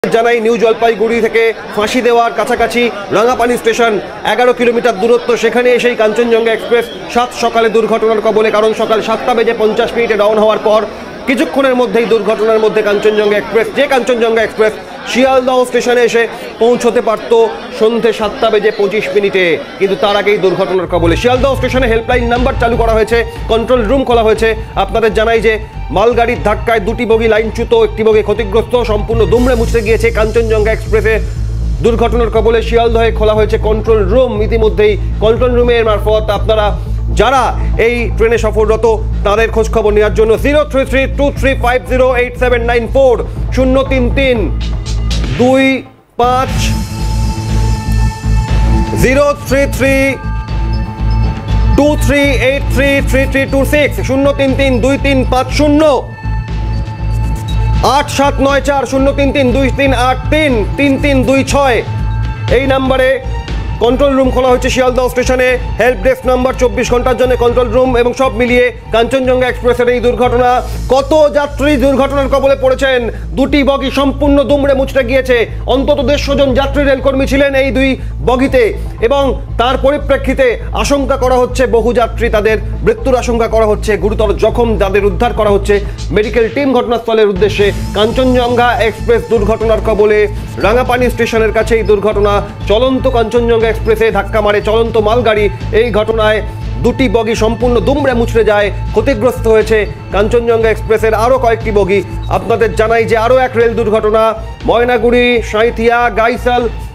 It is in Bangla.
জানাই নিউ জলপাইগুড়ি থেকে ফাঁসি দেওয়ার কাছাকাছি রাঙাপানি স্টেশন 11 কিলোমিটার দূরত্ব, সেখানে এসেই কাঞ্চনজঙ্ঘা এক্সপ্রেস 7 সকালে দুর্ঘটনার কবলে। কারণ সকাল 7:50 ডাউন হওয়ার পর কিছুক্ষণের মধ্যেই দুর্ঘটনার মধ্যে কাঞ্চনজঙ্ঘা এক্সপ্রেস, যে কাঞ্চনজঙ্ঘা এক্সপ্রেস শিয়ালদহ স্টেশনে এসে পৌঁছতে পারত সন্ধ্যে 7:25, কিন্তু তার আগেই দুর্ঘটনার কবলে। শিয়ালদহ স্টেশনে হেল্পলাইন নাম্বার চালু করা হয়েছে, কন্ট্রোল রুম খোলা হয়েছে। আপনাদের জানাই যে মালগাড়ির ধাক্কায় 2টি বগি লাইনচ্যুত, একটি বগি ক্ষতিগ্রস্ত, সম্পূর্ণ দুমড়ে মুচড়ে গিয়েছে। কাঞ্চনজঙ্ঘা এক্সপ্রেসে দুর্ঘটনার কবলে শিয়ালদহে খোলা হয়েছে কন্ট্রোল রুম। ইতিমধ্যেই কন্ট্রোল রুমের মারফত আপনারা যারা এই ট্রেনে সফররত তাদের খোঁজ খবর নেওয়ার জন্য 033235087940 03325 03323833326 0332350 8794 03323833326 এই নাম্বারে কন্ট্রোল রুম খোলা হয়েছে শিয়ালদহ স্টেশনে। হেল্প ডেস্ক নাম্বার 24 ঘন্টার জন্য কন্ট্রোল রুম। এবং সব মিলিয়ে কাঞ্চনজঙ্ঘা এক্সপ্রেসের এই দুর্ঘটনা, কত যাত্রী দুর্ঘটনার কবলে পড়েছেন। 2টি বগি সম্পূর্ণ দুমড়ে মুচড়ে গিয়েছে। অন্তত 150 জন যাত্রী রেলকর্মী ছিলেন এই 2 বগিতে, এবং তার পরিপ্রেক্ষিতে আশঙ্কা করা হচ্ছে বহু যাত্রী, তাদের মৃত্যুর আশঙ্কা করা হচ্ছে। গুরুতর জখম যাদের উদ্ধার করা হচ্ছে মেডিকেল টিম ঘটনাস্থলের উদ্দেশ্যে। কাঞ্চনজঙ্ঘা এক্সপ্রেস দুর্ঘটনার কবলে, রাঙাপানি স্টেশনের কাছে এই দুর্ঘটনা। চলন্ত কাঞ্চনজঙ্ঘা এক্সপ্রেসে ধাক্কা মারে চলন্ত মালগাড়ি। এই ঘটনায় 2টি বগি সম্পূর্ণ দুমড়ে মুচড়ে যায়, ক্ষতিগ্রস্ত হয়েছে কাঞ্চনজঙ্ঘা এক্সপ্রেসের আরও কয়েকটি বগি। আপনাদের জানাই যে আরও এক রেল দুর্ঘটনা ময়নাগুড়ি, সাঁইথিয়া, গাইসাল